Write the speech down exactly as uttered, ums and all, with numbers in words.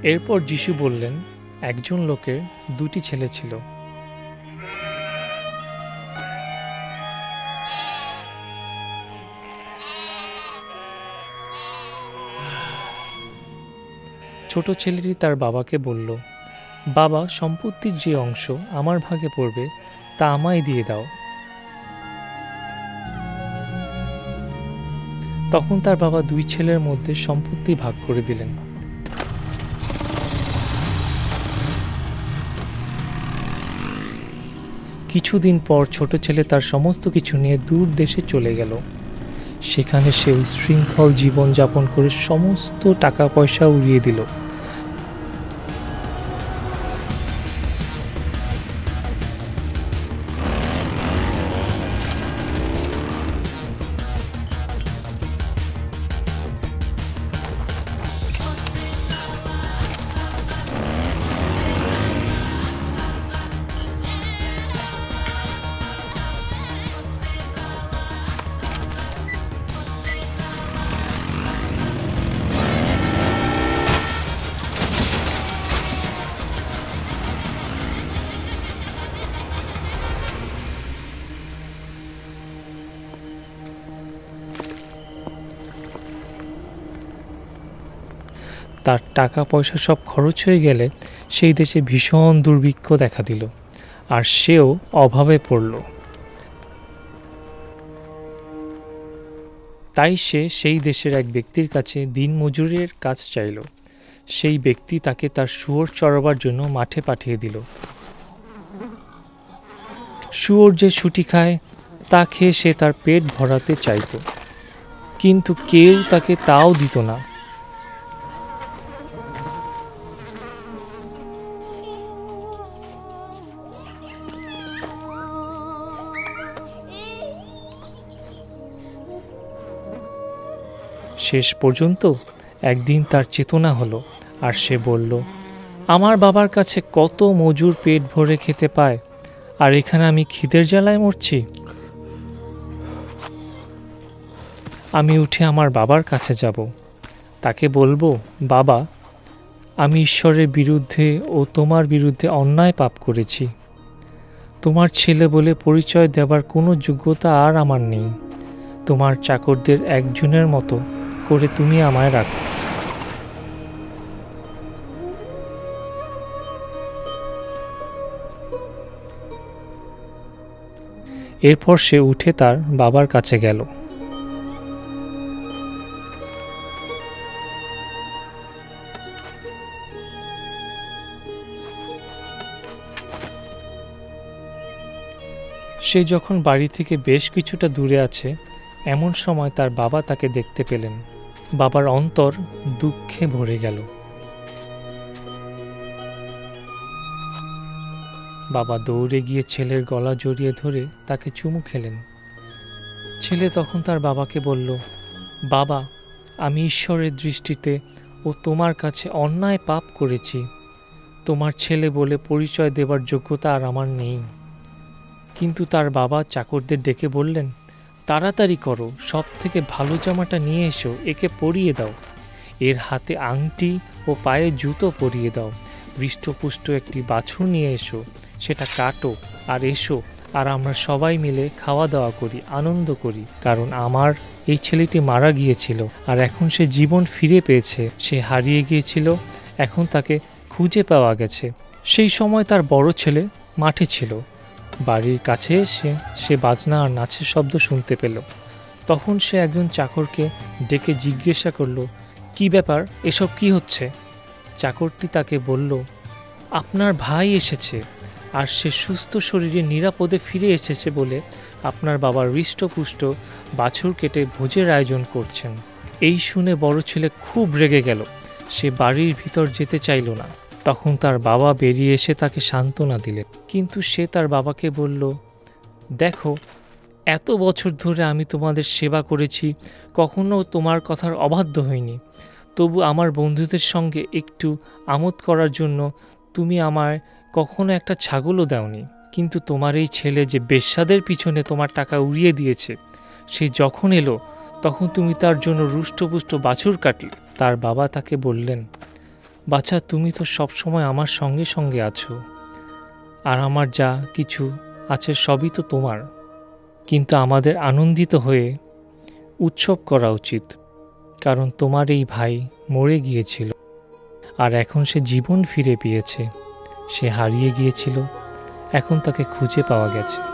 এরপর যিশু বললেন, একজন লোকের দুটি ছেলে ছিল। ছোট ছেলেটি তার বাবাকে বলল, বাবা, সম্পত্তির যে অংশ আমার ভাগে পড়বে তা আমায় দিয়ে দাও। তখন তার বাবা দুই ছেলের মধ্যে সম্পত্তি ভাগ করে দিলেন। কিছুদিন পর ছোট ছেলে তার সমস্ত কিছু নিয়ে দূর দেশে চলে গেল। সেখানে সে উচ্ছৃঙ্খল জীবন যাপন করে সমস্ত টাকা পয়সা উড়িয়ে দিল। তার টাকা পয়সা সব খরচ হয়ে গেলে সেই দেশে ভীষণ দুর্ভিক্ষ দেখা দিল, আর সেও অভাবে পড়ল। তাই সে সেই দেশের এক ব্যক্তির কাছে দিনমজুরের কাজ চাইল। সেই ব্যক্তি তাকে তার শুয়োর চরাবার জন্য মাঠে পাঠিয়ে দিল। শুয়োর যে শুটি খায় তা খেয়ে সে তার পেট ভরাতে চাইত, কিন্তু কেউ তাকে তাও দিত না। শেষ পর্যন্ত একদিন তার চেতনা হলো, আর সে বলল, আমার বাবার কাছে কত মজুর পেট ভরে খেতে পায়, আর এখানে আমি খিদের জ্বালায় মরছি। আমি উঠে আমার বাবার কাছে যাব, তাকে বলবো, বাবা, আমি ঈশ্বরের বিরুদ্ধে ও তোমার বিরুদ্ধে অন্যায় পাপ করেছি। তোমার ছেলে বলে পরিচয় দেবার কোনো যোগ্যতা আর আমার নেই। তোমার চাকরদের একজনের মতো করে তুমি আমায় রাখো। এরপর সে উঠে তার বাবার কাছে গেল। সে যখন বাড়ি থেকে বেশ কিছুটা দূরে আছে, এমন সময় তার বাবা তাকে দেখতে পেলেন। বাবার অন্তর দুঃখে ভরে গেল। বাবা দৌড়ে গিয়ে ছেলের গলা জড়িয়ে ধরে তাকে চুমু খেলেন। ছেলে তখন তার বাবাকে বলল, বাবা, আমি ঈশ্বরের দৃষ্টিতে ও তোমার কাছে অন্যায় পাপ করেছি। তোমার ছেলে বলে পরিচয় দেবার যোগ্যতা আর আমার নেই। কিন্তু তার বাবা চাকরদের ডেকে বললেন, তাড়াতাড়ি করো, সব থেকে ভালো জামাটা নিয়ে এসো, একে পরিয়ে দাও। এর হাতে আংটি ও পায়ে জুতো পরিয়ে দাও। হৃষ্টপুষ্ট একটি বাছুর নিয়ে এসো, সেটা কাটো আর এসো, আর আমরা সবাই মিলে খাওয়া দাওয়া করি, আনন্দ করি। কারণ আমার এই ছেলেটি মারা গিয়েছিল, আর এখন সে জীবন ফিরে পেয়েছে। সে হারিয়ে গিয়েছিল, এখন তাকে খুঁজে পাওয়া গেছে। সেই সময় তার বড় ছেলে মাঠে ছিল। বাড়ির কাছে এসে সে বাজনা আর নাচের শব্দ শুনতে পেল। তখন সে একজন চাকরকে ডেকে জিজ্ঞাসা করল, কি ব্যাপার, এসব কি হচ্ছে? চাকরটি তাকে বলল, আপনার ভাই এসেছে, আর সে সুস্থ শরীরে নিরাপদে ফিরে এসেছে বলে আপনার বাবা হৃষ্টপুষ্ট বাছুর কেটে ভোজের আয়োজন করছেন। এই শুনে বড় ছেলে খুব রেগে গেল। সে বাড়ির ভিতর যেতে চাইল না। তখন তার বাবা বেরিয়ে এসে তাকে সান্ত্বনা দিলেন। কিন্তু সে তার বাবাকে বলল, দেখো, এত বছর ধরে আমি তোমাদের সেবা করেছি, কখনো তোমার কথার অবাধ্য হইনি। তবু আমার বন্ধুদের সঙ্গে একটু আমোদ করার জন্য তুমি আমায় কখনো একটা ছাগলও দাওনি। কিন্তু তোমার এই ছেলে যে বেশ্যাদের পিছনে তোমার টাকা উড়িয়ে দিয়েছে, সে যখন এলো তখন তুমি তার জন্য রুষ্টপুষ্ট বাছুর কাটলে। তার বাবা তাকে বললেন, বাছা, তুমি তো সবসময় আমার সঙ্গে সঙ্গে আছো, আর আমার যা কিছু আছে সবই তো তোমার। কিন্তু আমাদের আনন্দিত হয়ে উৎসব করা উচিত, কারণ তোমার এই ভাই মরে গিয়েছিল আর এখন সে জীবন ফিরে পেয়েছে। সে হারিয়ে গিয়েছিল, এখন তাকে খুঁজে পাওয়া গেছে।